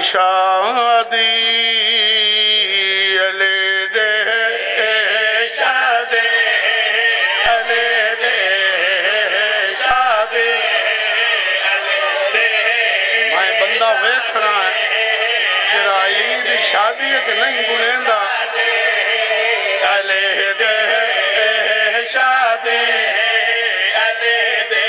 शादी अले दे शादी अले दे शादी मैं बंदा वेखना है जरा अली दी शादी नहीं गुनेंदा अले दे शादी अले दे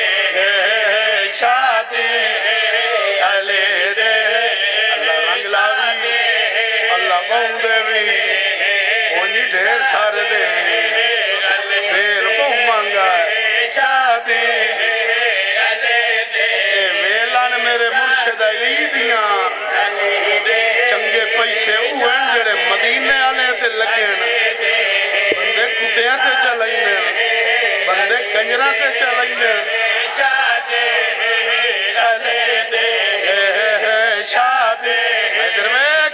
शादी अले दे अल्लाह रंग लावी अल्लाह बहु देवी ओनी ढेर सारे देवी ढेर बहु मांगा शादी वेलन मेरे मुर्शिद अली दिया चंगे पैसे जेड़े मदीने वाले ते लगे बंदे कुत्तियां ते चलाइने बंदे कंजरा ते चलाइने शादी इधर वेख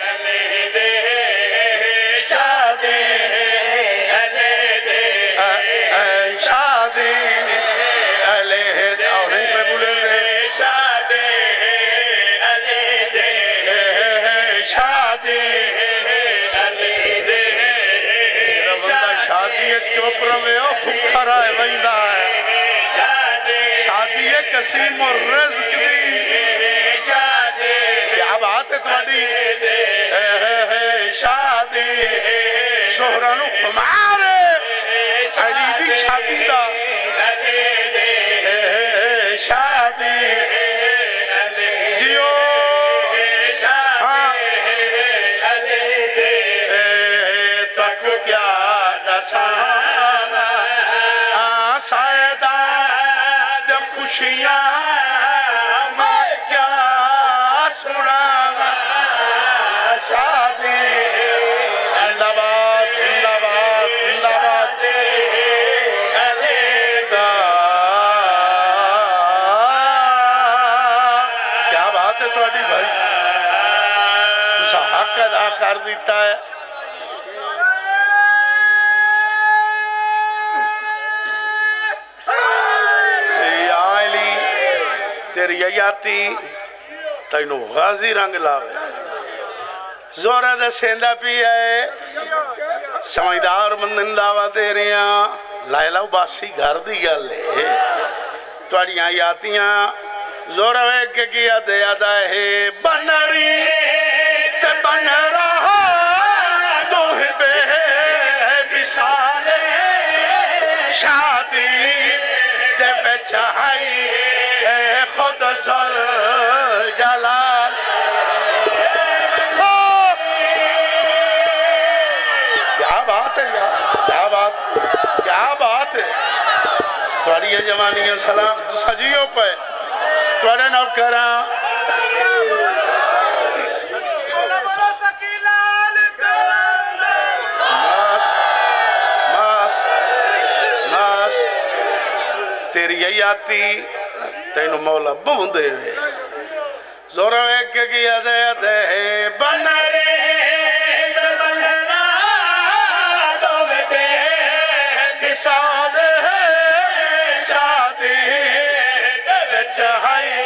शादी शादी अले और नहीं पे बोलेंगे शादी शादी बंदा शादी चुप रवे भूखा रहा वहीदा है शादी कसीम और रिज़्क़ दी क्या बात है तुम्हारी शादी सोहरा नु खुमार अली दी शादी दा शादी जियो तक क्या दसाना सायदा खुशियां मैं क्या सुनावा शादी जिंदाबाद जिंदाबाद जिंदाबाद क्या बात है थोड़ी भाई तुसा हक अदा कर दिता है तेरी याती तेनू गाजी रंग लावे जोरा दे सेंदा पी है समझदार बंदे दावा दे रहे लायला बासी घर दी गल है तुहाड़ियां यातियां जोरा वेख के किया दे आदा है बनरी ते बन रहा दोहे बे मिसाले शादी दे विच आई खुद सल जलाल क्या बात है यार क्या बात है थोड़िया जवानियां सलाम सजियो पे थोड़े नौकरा मस्त मस्त तेरी याती तेनू मौला बहु दे जोरा वेख के किया दे बनरे मिसाल शादी चाहे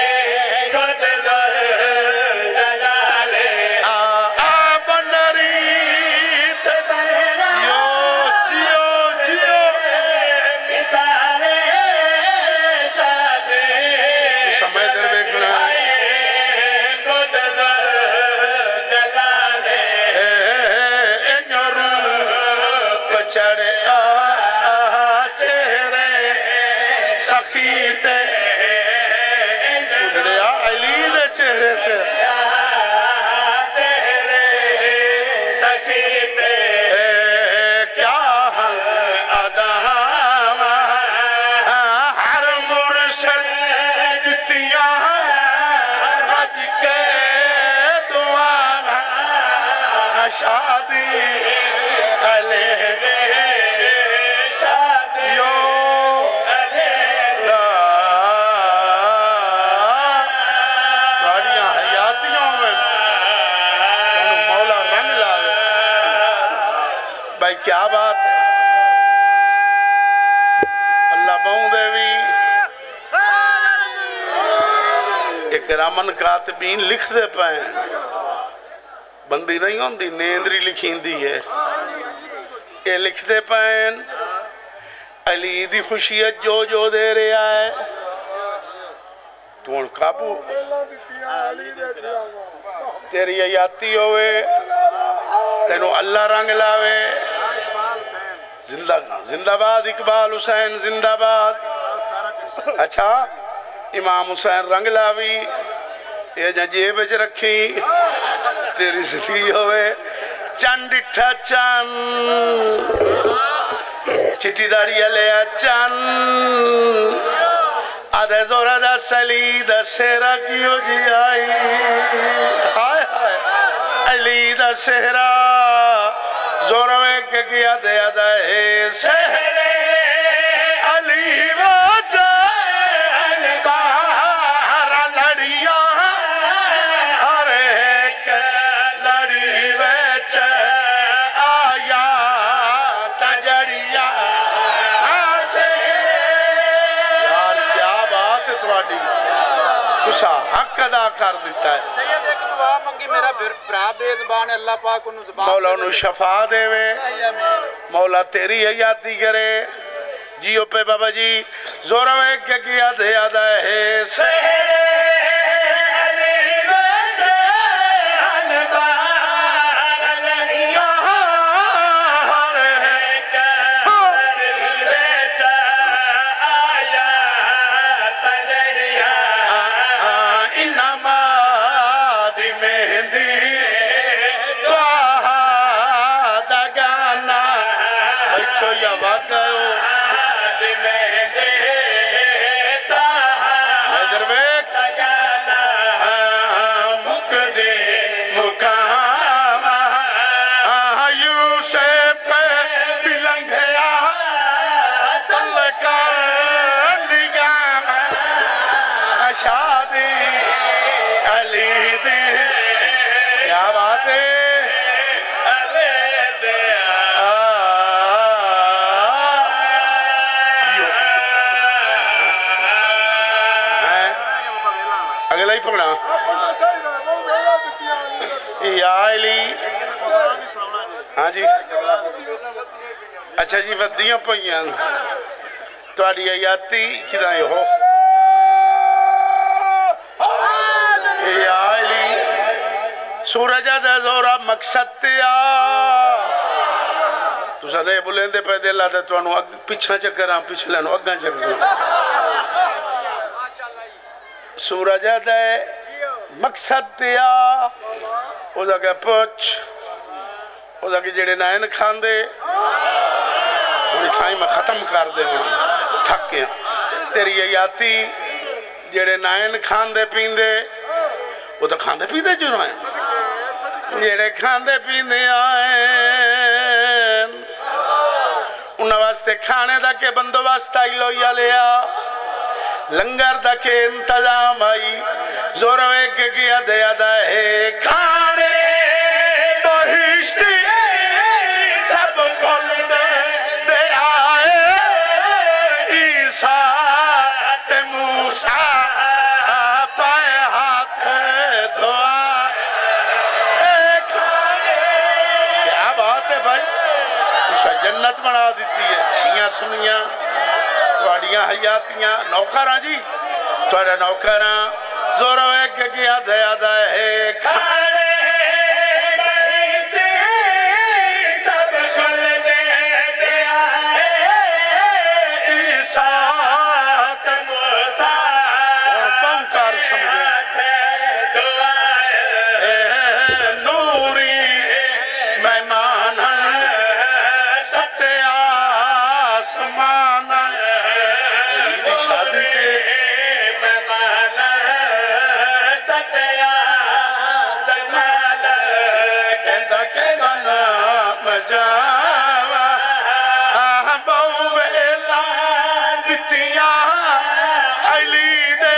चढ़े चेहरे सखी ते उड़िया अली दे चेहरे ते सखी ते क्या हल अदा हर मुर्शिद दितियां रज के दुआ शादी अले क्या बात है अल्लाह बहु देवी एक रामन कातबीन लिखते पे बंदी नहीं होंगी नेंदरी लिखींदी है ये लिखते पे अली दी खुशियत जो जो दे रहा है तू हुण काबू तेरी हयाती होवे तेनू अल्लाह रंग लावे जिंदा जिंदाबाद इकबाल हुसैन जिंदाबाद अच्छा इमाम हुसैन रंग लावी ये जेब च रखी तेरी जिंदगी होवे चन डिठा चन चिट्टी दाड़ी लिया चन आधे जोरा दा सली दा सेहरा कियो जी आई हाय हाय अली दा सेहरा जोरा वे के किया दे आदा है सेहरे अली वाजा बाहर लड़िया हर एक लड़ी बेच आया तजड़िया तुसा हक अदा कर दिता है सैयद एक दुआ मंगी मेरा भरा बेज़बान अल्लाह पाक उन्हें ज़बान मौला उन्हें शफा देवे मौला तेरी हयाती करे जियो पे बाबा जी जोरा वे के किया दे आदा है सेहरे अली बचे अनबार लड़िया हर एक बेच आया तजरिया इनमा दी मेहंदी त्वाहा दा गाना बैठो या वागो शादी अली दी क्या बात है अगला ही पढ़ना या अली हाँ जी अच्छा जी वधियां पईयां तुहाडी हयाती किदां हो सूरज दा जोरा मकसद ते आ तुसा दे बुलेंदे पे दिल आते तुहानू पिछा चक्करां पिछले नु अग्गां चक्करां सूरज दे मकसद ते आ ओदा के पुछ ओदा के जेड़े नैन खांदे हुण थाई मैं खत्म कर दे थक गया तेरी हयाती जेड़े नैन खांदे पींदे वो तो खांदे पींदे जो है जेड़े खांदे पींदे आए उन्हां वास्ते खाने दा के बंदोबस्त आई लोया लिया लंगर दा के इंतजाम आई जोर वे के किया दया दा है खाने बहिश्ती सब खोल दे आए ईसा ते मूसा पाए हाथ धोआ क्या बात है भाई तुसा जन्नत बना दी है छियां सुनिया तुहाडियां हयातियां नौकरां जी तुहाडा नौकरां जोर वे के किया दया दा है खाने सब खोल दे आए ईसा ते मूसा कर समझे नूरी मेहमान सत्या आसमान शादी के मेहमान सत्या आसमान कहता के गाना मजावा बहु वेला दितिया अली दे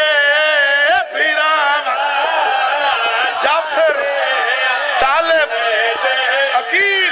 जाफर तालिब अकील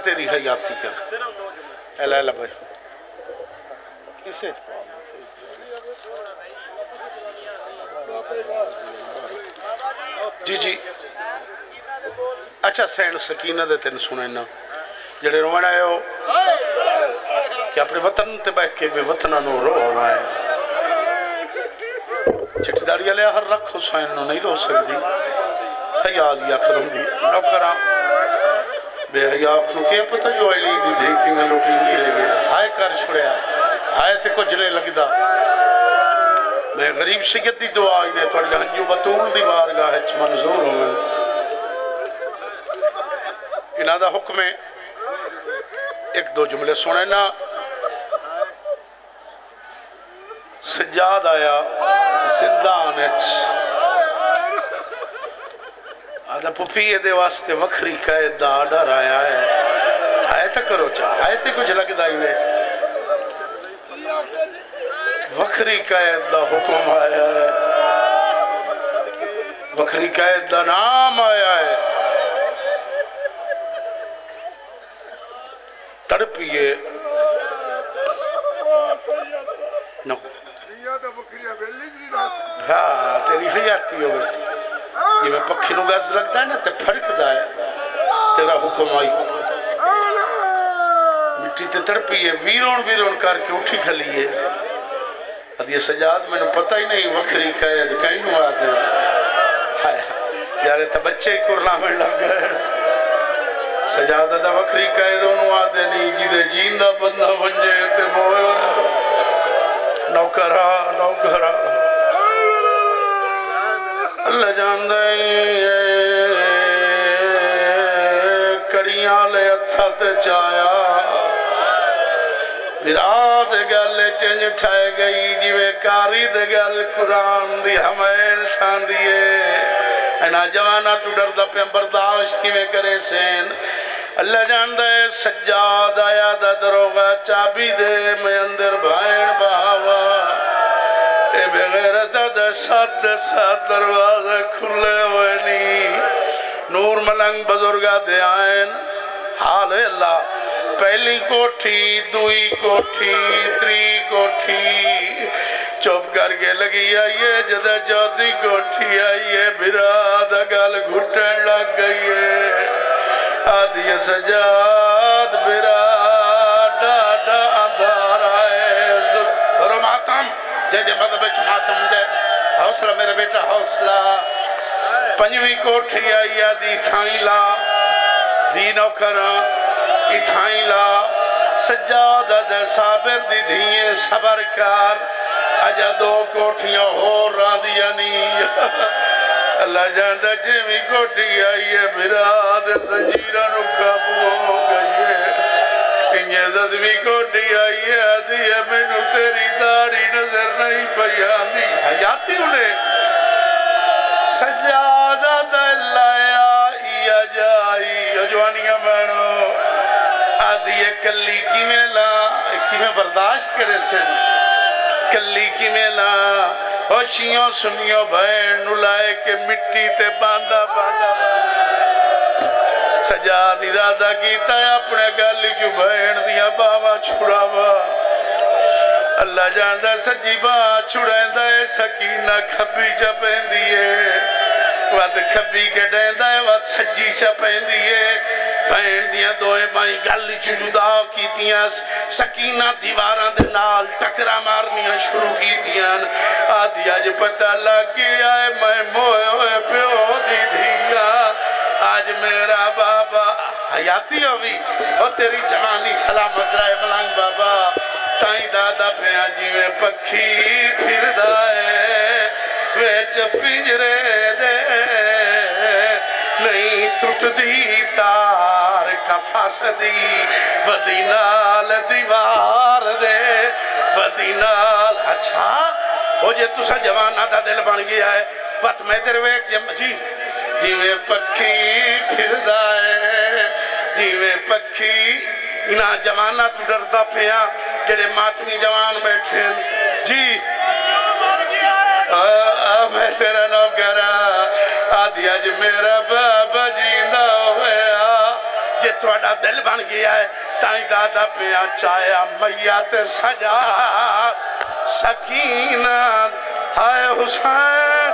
तेरी हयाती कर ला भाई किसे जी जी अच्छा सैन सकीना दे तेन सुने ना जेड़े रोवण आए हो कि अपने वतन ते बह के बेवतना नो रोना है चिट्ठी दाड़ी वाले हर रख हुसैन नो नहीं रो सकती हया लिया करूंगी नौकरा बेहया के पता जो अली दी देख के मैं लुटी नहीं रह गया हाय कर छुड़या हाय ते कुछ नहीं लगदा मैं गरीब सैयद दी दुआ ने पढ़ हंजू बतूल दी बारगाह च मंजूर होवन इना दा हुक्म है एक दो जुमले सुने ना सज्जाद आया जिंदान आदा पुफी दे वास्ते वखरी कैद दा डर आया है तो करो चाह है तो कुछ लगदा ही नहीं वखरी कैद दा हुक्म आया है वखरी कैद दा नाम आया है तड़पिए नो हाँ तेरी हयाती हो जिमें पक्षी नूं गज लगता है ना तो फड़कदा है तेरा हुक्म आई मिट्टी ते तड़पिए वीरों वीरों करके उठी खलीए अदी सजाद मैंने पता ही नहीं वखरी कैद कहीं नूं आदे यार तो बच्चे कुरला में लग गए सजाद दा वखरी कैद ओनू आदे नहीं जिदे जींदा बंदा वंजे ते मोए नौकरा नौकरा अल्लाह जानदा कड़ियां ले हथा ते चाया विराद गल चंज ठाए गई जिवें कारी दे गल कुरान दी हमेल ठांदी है ना जवाना तू डरदा पे बर्दाश्त किवें करे सेन अल्लाह जानदा है सज्जाद आया दा दरोगा चाबी दे मैं अंदर भाण बावा ए बेगैरत दा साथ दरवाजे खुले हुए नहीं नूर मलंग बुजुर्गा दे आयन हाल है अल्लाह पहली कोठी दुई कोठी त्री कोठी चुप करके लगी आइए जदा चौथी कोठी आइए बिराद गल घुटन लग गई है आदि सजाद बिराद अंधारा है मातम जय जय मद बिच मातम जय हौसला मेरा बेटा हौसला पंजवी कोठी आई आदि थाई ला दी नौकरा इथाई ला सज्जाद दे साबिर दी धीए सबर कर अजा दो कोठियां होर रांदियां नहीं अल्लाह जानदा जिवी कोठी आई है बिराद संजीरा नु काबू हो गई है किंजे जदवी कोठी आई है आदि है मैनू तेरी दाढ़ी नजर नहीं पई आंदी हयाती उन्हें सज्जादा दा लाया या जाई जवानियां बनो आदि कली किवें ला किवें बर्दाश्त करे से कली किवें ला होशियों सुनियो भैन नु लाए के मिट्टी ते बांदा बांदा सजाद इरादा कीता अपने गल चु भैन दियां बावां छुड़ावा अल्लाह जानदा सज्जी बाह छुड़ांदा है सकीना खब्बी च पैंदी है वत खब्बी के डेंदा है वत सज्जी च पैंदी है भैन दियां दोए बाई गल च जुदा कीतियां सकीना दीवारां दे नाल टकरा मारनियां शुरू कीतियां आदि अज पता लग गया है मैं मोए होए प्यो दी धिया आज मेरा बाबा हयाती होवी ओ तेरी जवानी सलामत रहे मलंग बाबा ताई दादा पिया जिवें पक्षी फिरदा है विच पिंजरे दे नहीं टुटदी तार कफसदी वदी नाल दीवार दे वदी नाल अच्छा हो जे तुसा जवाना दा दिल बन गया है वत मैं तेरे वेख जी जिवें पक्षी फिरदा है जिवें पक्षी ना जवाना तू डरदा पिया जेड़े मातमी जवान बैठे जी मैं तेरा नौकर आदि अज मेरा बाबा जींदा होया जे थोड़ा दिल बन गया है ताई दादा पिया चाया मैया ते सजा सकीना हाय हुसैन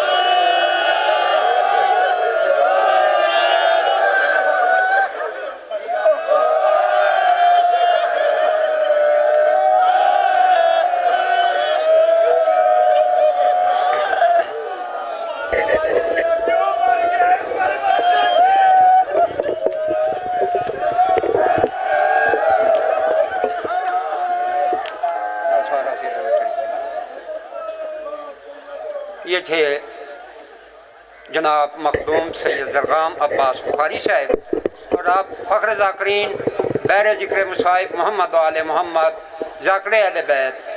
ये थे जनाब मखदूम सैयद ज़रगाम अब्बास बुखारी साहब और आप फ़ख्र ज़ाकरीन बैर ज़िक्र मुसाहिब मोहम्मद आले मोहम्मद ज़ाकरे अहले बैत